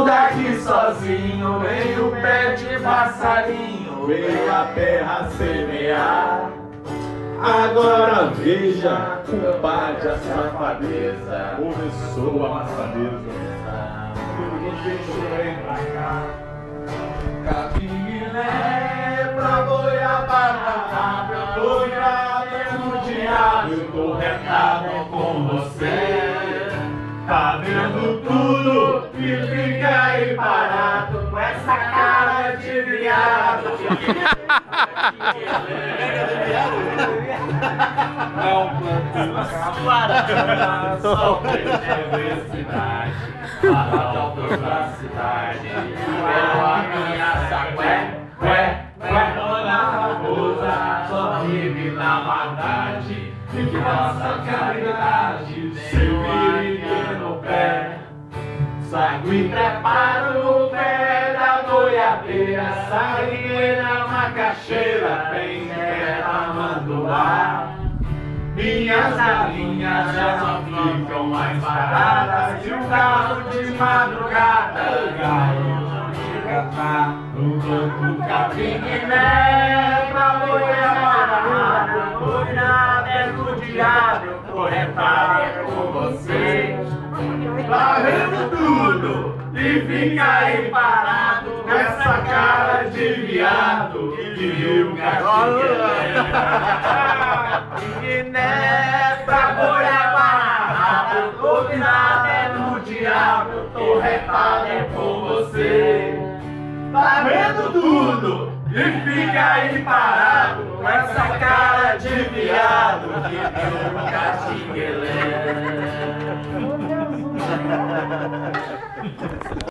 aqui sozinho, meio pé de passarinho, veio a terra semear. Agora veja, combate a safadeza. Começou a maçadeza. Tudo bicho vem pra cá. Capim-Guiné pra goiabada, eu tô grave no diabo, eu tô retado com você. Tá vendo tudo e fica aí parado com essa cara de viado. Não, para! Só universidade, para pra cidade. Eu a minha sacué, dona Raposa, só vive na maldade. E que nossa caridade se vire no pé. Sangue prepara o pé da goiabeira, salineira, macaxeira, bem terra mandoá. Minhas galinhas já não ficam mais baratas, e o galo de madrugada, o galo de cantar. No campo Capim-Guiné, pra goiabada, eu tô virada, é do diabo, eu tô retado com você. Varrendo tudo e fica aí parado com essa cara de viado que viu Capim-Guiné pra goiabada, eu tô virado, é no diabo, eu tô retado com você. Tá vendo tudo e fica aí parado com essa cara de viado que viu Caxinguelé.